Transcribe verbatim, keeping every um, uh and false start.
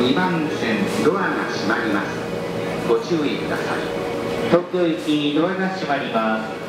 にばん線ドアが閉まります。ご注意ください。 東京行きドアが閉まります。